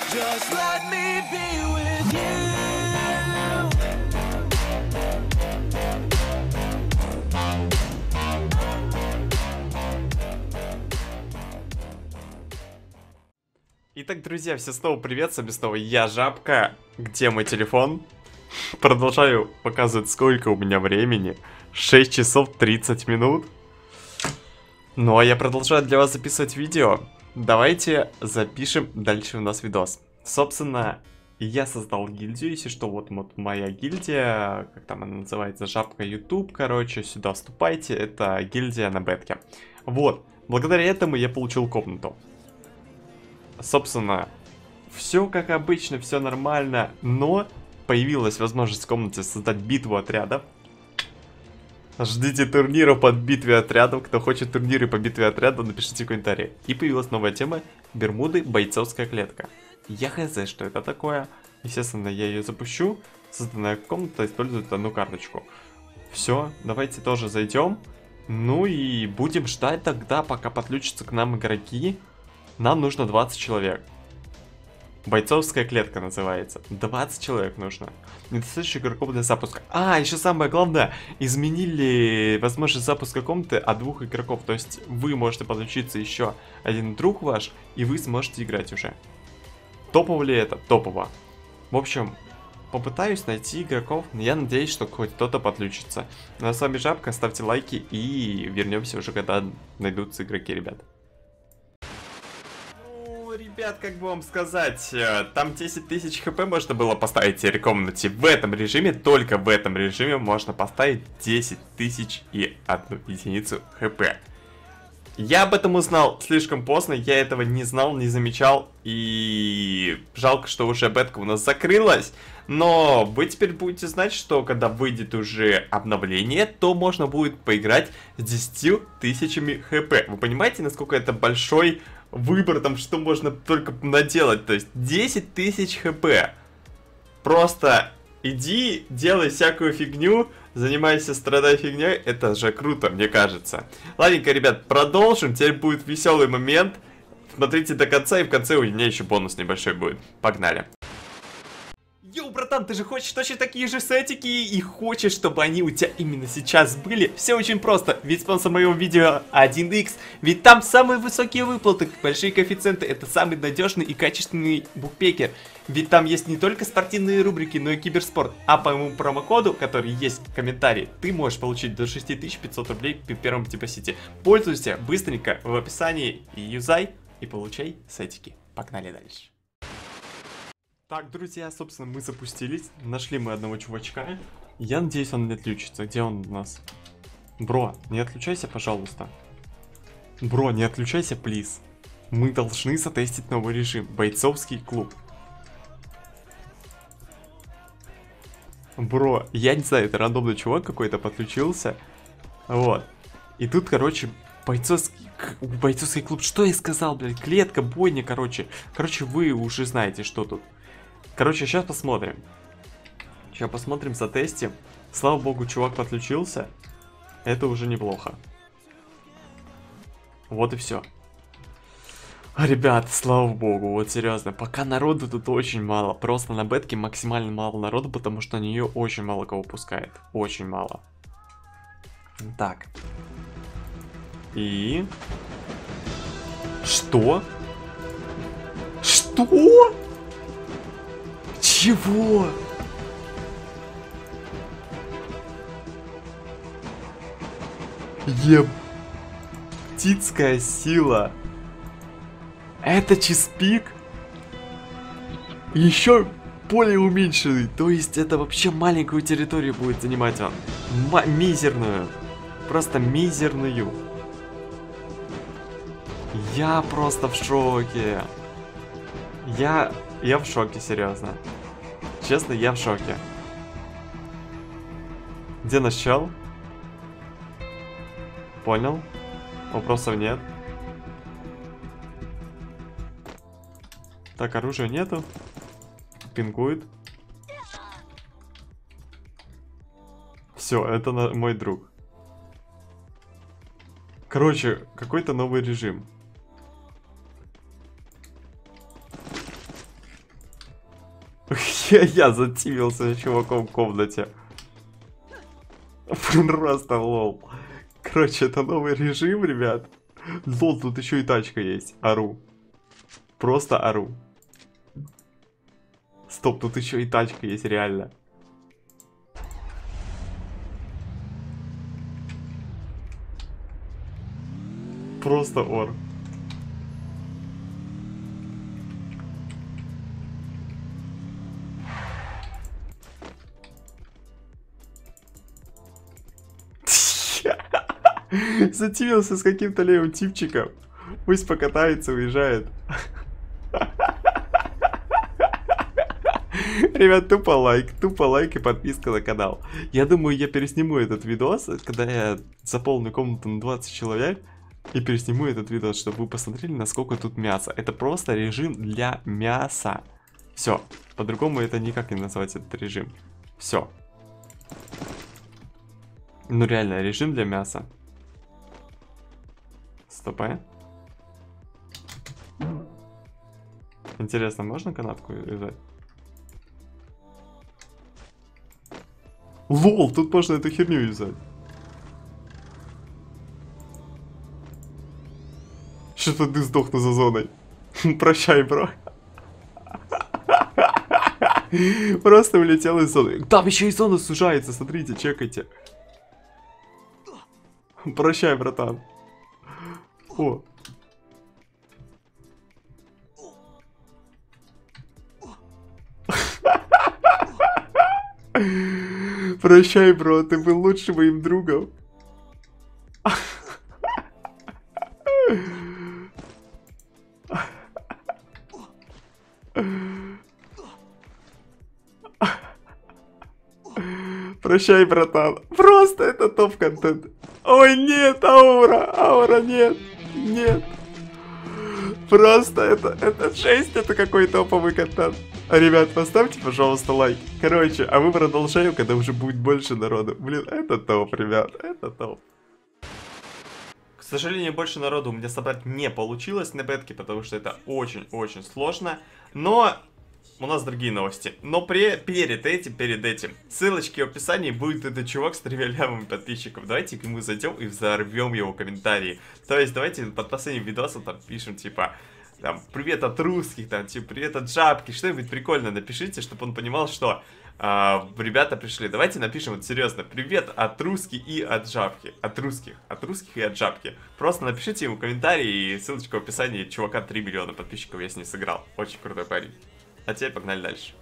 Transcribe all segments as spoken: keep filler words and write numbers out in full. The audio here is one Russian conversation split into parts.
Just let me be with you. Итак, друзья, все снова привет, с вами снова я, Жабка. Где мой телефон? Продолжаю показывать, сколько у меня времени. шесть часов тридцать минут. Ну, а я продолжаю для вас записывать видео. Давайте запишем дальше у нас видос. Собственно, я создал гильдию, если что, вот, вот моя гильдия, как там она называется, Жабка YouTube, короче, сюда вступайте, это гильдия на бетке. Вот, благодаря этому я получил комнату. Собственно, все как обычно, все нормально, но появилась возможность в комнате создать битву отрядов. Ждите турнира под битве отрядов. Кто хочет турниры по битве отрядов, напишите в комментарии. И появилась новая тема: Бермуды, бойцовская клетка. Я хз, что это такое. Естественно, я ее запущу. Созданная комната использует одну карточку. Все, давайте тоже зайдем. Ну и будем ждать тогда, пока подключатся к нам игроки. Нам нужно двадцать человек. Бойцовская клетка называется. двадцать человек нужно. Недостаточно игроков для запуска. А, еще самое главное, изменили возможность запуска комнаты от двух игроков. То есть вы можете подключиться еще один друг ваш, и вы сможете играть уже. Топово ли это? Топово. В общем, попытаюсь найти игроков. Я надеюсь, что хоть кто-то подключится. Ну а с вами Жабка, ставьте лайки и вернемся уже, когда найдутся игроки, ребят. Ребят, как бы вам сказать, там десять тысяч хп можно было поставить в теперь комнате. В этом режиме, только в этом режиме можно поставить десять тысяч и одну единицу хп. Я об этом узнал слишком поздно, я этого не знал, не замечал. И жалко, что уже бетка у нас закрылась. Но вы теперь будете знать, что когда выйдет уже обновление, то можно будет поиграть с десятью тысячами хп. Вы понимаете, насколько это большой выбор, там, что можно только наделать? То есть десять тысяч хп. Просто иди, делай всякую фигню, занимайся, страдай фигней. Это же круто, мне кажется. Ладненько, ребят, продолжим. Теперь будет веселый момент. Смотрите до конца, и в конце у меня еще бонус небольшой будет. Погнали. Йоу, братан, ты же хочешь точно такие же сетики и хочешь, чтобы они у тебя именно сейчас были? Все очень просто, ведь спонсор моего видео один икс, ведь там самые высокие выплаты, большие коэффициенты, это самый надежный и качественный букмекер. Ведь там есть не только спортивные рубрики, но и киберспорт. А по моему промокоду, который есть в комментарии, ты можешь получить до шесть тысяч пятьсот рублей при первом депозите. Пользуйся быстренько в описании и юзай, и получай сетики. Погнали дальше. Так, друзья, собственно, мы запустились. Нашли мы одного чувачка. Я надеюсь, он не отключится. Где он у нас? Бро, не отключайся, пожалуйста. Бро, не отключайся, плиз. Мы должны затестить новый режим. Бойцовский клуб. Бро, я не знаю, это рандомный чувак какой-то подключился. Вот. И тут, короче, бойцовский... бойцовский клуб. Что я сказал, блядь? Клетка, бойня, короче. Короче, вы уже знаете, что тут. Короче, сейчас посмотрим. Сейчас посмотрим, затестим. Слава богу, чувак подключился. Это уже неплохо. Вот и все. Ребят, слава богу, вот серьезно. Пока народу тут очень мало. Просто на бетке максимально мало народу, потому что на нее очень мало кого пускает. Очень мало. Так. И... Что? Что? Чего? Ептицкая сила. Это чизпик? Еще более уменьшенный. То есть это вообще маленькую территорию будет занимать он. М- мизерную. Просто мизерную. Я просто в шоке. Я... Я в шоке, серьезно. Честно, я в шоке. Где наш чел? Понял. Вопросов нет. Так, оружия нету. Пингует. Все, это на... мой друг. Короче, какой-то новый режим. Я, я зативился чуваком в комнате. Просто лол. Короче, это новый режим, ребят. Лол, тут еще и тачка есть. Ору. Просто ору. Стоп, тут еще и тачка есть, реально. Просто ор. Зативился с каким-то левым типчиком. Пусть покатается, уезжает. Ребят, тупо лайк, тупо лайк и подписка на канал. Я думаю, я пересниму этот видос, когда я заполню комнату на двадцать человек. И пересниму этот видос, чтобы вы посмотрели, насколько тут мясо. Это просто режим для мяса. Все. По-другому это никак не назвать, этот режим. Все. Ну реально, режим для мяса. Стоп, а? Интересно, можно канатку вязать? Лол, тут можно эту херню вязать. Что-то ты сдохну за зоной. Прощай, бро. Просто улетел из зоны. Там еще и зона сужается, смотрите, чекайте. Прощай, братан. О. Прощай, бро, ты был лучшим моим другом. Прощай, братан. Просто это топ-контент. Ой, нет, аура, аура, нет, нет. Просто это, это жесть, это какой топовый контент. Ребят, поставьте, пожалуйста, лайк. Короче, а мы продолжаем, когда уже будет больше народу. Блин, это топ, ребят, это топ. К сожалению, больше народу у меня собрать не получилось на бетке, потому что это очень-очень сложно. Но у нас другие новости. Но при, перед этим, перед этим, ссылочки в описании, будет этот чувак с тремя лямами подписчиков. Давайте к нему зайдем и взорвем его комментарии. То есть давайте под последним видосом там пишем типа... Там, привет от русских, там, типа, привет от жабки, что-нибудь прикольное напишите, чтобы он понимал, что э, ребята пришли. Давайте напишем вот серьезно, привет от русских и от жабки, от русских, от русских и от жабки. Просто напишите ему комментарий и ссылочка в описании, чувака три миллиона подписчиков я с ним сыграл. Очень крутой парень. А теперь погнали дальше.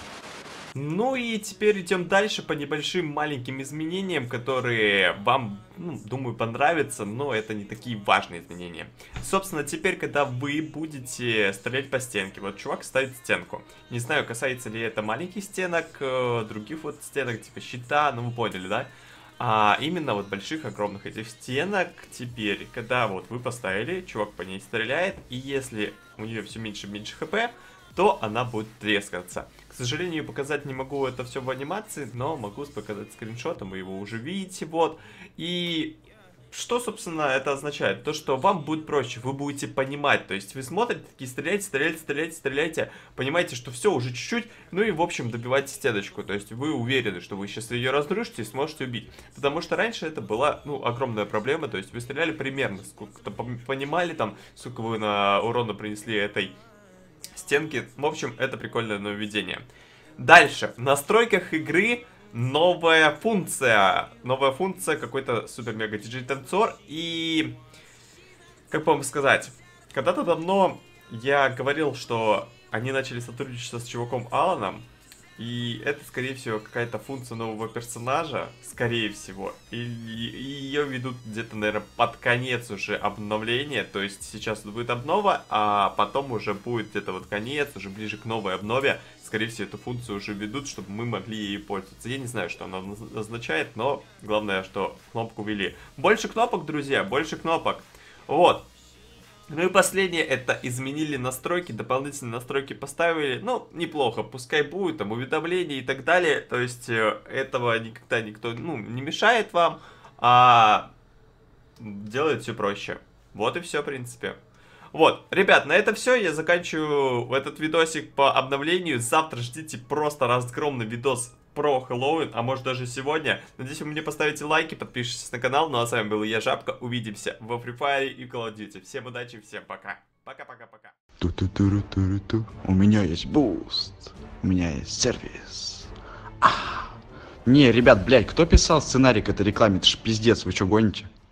Ну и теперь идем дальше по небольшим маленьким изменениям, которые вам, ну, думаю, понравятся, но это не такие важные изменения. Собственно, теперь, когда вы будете стрелять по стенке, вот чувак ставит стенку. Не знаю, касается ли это маленьких стенок, других вот стенок, типа щита, ну вы поняли, да? А именно вот больших, огромных этих стенок теперь, когда вот вы поставили, чувак по ней стреляет, и если у нее все меньше и меньше хп, то она будет трескаться. К сожалению, показать не могу это все в анимации, но могу показать скриншотом, вы его уже видите, вот. И что, собственно, это означает? То, что вам будет проще, вы будете понимать, то есть вы смотрите, такие стреляйте, стреляйте, стреляйте, стреляйте, понимаете, что все, уже чуть-чуть, ну и, в общем, добивайте стеночку, то есть вы уверены, что вы сейчас ее разрушите и сможете убить. Потому что раньше это была, ну, огромная проблема, то есть вы стреляли примерно, сколько-то понимали там, сколько вы на урона принесли этой стенки. В общем, это прикольное нововведение. Дальше. В настройках игры новая функция. Новая функция, какой-то супер-мега-диджей-танцор. И, как вам сказать, когда-то давно я говорил, что они начали сотрудничать с чуваком Аланом. И это, скорее всего, какая-то функция нового персонажа, скорее всего. И, и ее ведут где-то, наверное, под конец уже обновления. То есть сейчас будет обнова, а потом уже будет где-то вот конец, уже ближе к новой обнове. Скорее всего, эту функцию уже ведут, чтобы мы могли ей пользоваться. Я не знаю, что она означает, но главное, что кнопку ввели. Больше кнопок, друзья, больше кнопок. Вот. Ну и последнее, это изменили настройки, дополнительные настройки поставили, ну, неплохо, пускай будет, там, уведомления и так далее, то есть, э, этого никогда никто, ну, не мешает вам, а делает все проще. Вот и все, в принципе. Вот, ребят, на это все. Я заканчиваю этот видосик по обновлению. Завтра ждите просто разгромный видос про Хэллоуин, а может даже сегодня. Надеюсь, вы мне поставите лайки, подпишитесь на канал. Ну а с вами был я, Жабка. Увидимся во Free Fire и Call of Duty. Всем удачи, всем пока. Пока-пока-пока. Ту-ту-ту-ру-ту-ру-ту. У меня есть буст. У меня есть сервис. А. Не, ребят, блядь, кто писал сценарий к этой рекламе? Это ж пиздец, вы что гоните?